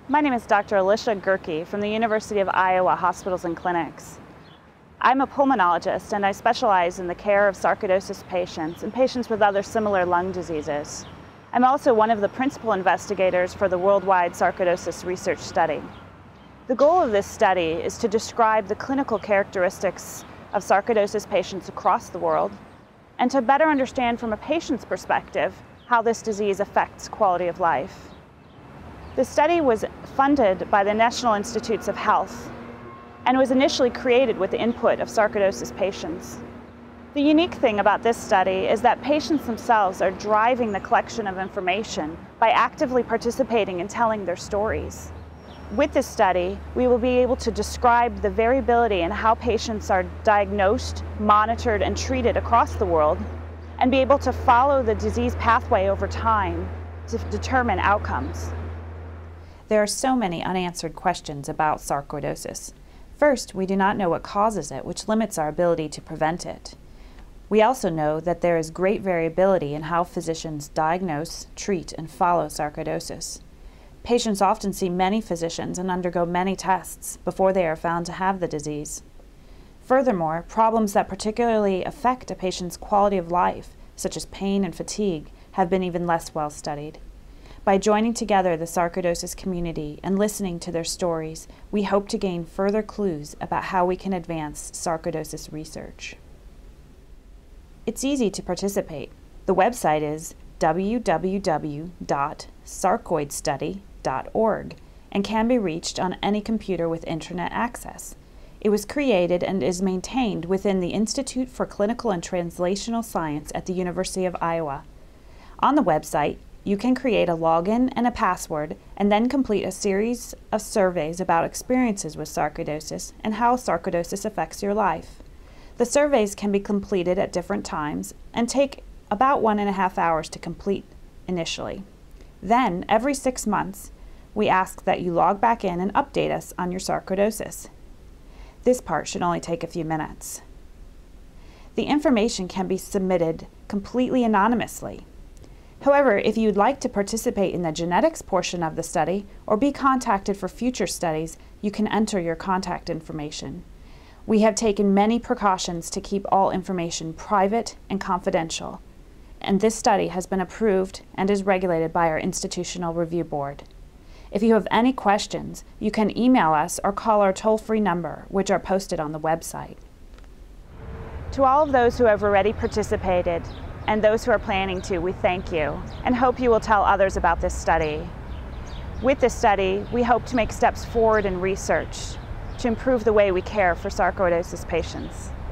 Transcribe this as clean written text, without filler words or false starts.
My name is Dr. Alicia Gerke from the University of Iowa Hospitals and Clinics. I'm a pulmonologist and I specialize in the care of sarcoidosis patients and patients with other similar lung diseases. I'm also one of the principal investigators for the Worldwide Sarcoidosis Research Study. The goal of this study is to describe the clinical characteristics of sarcoidosis patients across the world and to better understand from a patient's perspective how this disease affects quality of life. The study was funded by the National Institutes of Health and was initially created with the input of sarcoidosis patients. The unique thing about this study is that patients themselves are driving the collection of information by actively participating and telling their stories. With this study, we will be able to describe the variability in how patients are diagnosed, monitored, and treated across the world, and be able to follow the disease pathway over time to determine outcomes. There are so many unanswered questions about sarcoidosis. First, we do not know what causes it, which limits our ability to prevent it. We also know that there is great variability in how physicians diagnose, treat, and follow sarcoidosis. Patients often see many physicians and undergo many tests before they are found to have the disease. Furthermore, problems that particularly affect a patient's quality of life, such as pain and fatigue, have been even less well studied. By joining together the sarcoidosis community and listening to their stories, we hope to gain further clues about how we can advance sarcoidosis research. It's easy to participate. The website is www.sarcoidstudy.org and can be reached on any computer with internet access. It was created and is maintained within the Institute for Clinical and Translational Science at the University of Iowa. On the website, you can create a login and a password and then complete a series of surveys about experiences with sarcoidosis and how sarcoidosis affects your life. The surveys can be completed at different times and take about 1.5 hours to complete initially. Then, every 6 months, we ask that you log back in and update us on your sarcoidosis. This part should only take a few minutes. The information can be submitted completely anonymously. However, if you'd like to participate in the genetics portion of the study or be contacted for future studies, you can enter your contact information. We have taken many precautions to keep all information private and confidential, and this study has been approved and is regulated by our Institutional Review Board. If you have any questions, you can email us or call our toll-free number, which are posted on the website. To all of those who have already participated and those who are planning to, we thank you and hope you will tell others about this study. With this study, we hope to make steps forward in research to improve the way we care for sarcoidosis patients.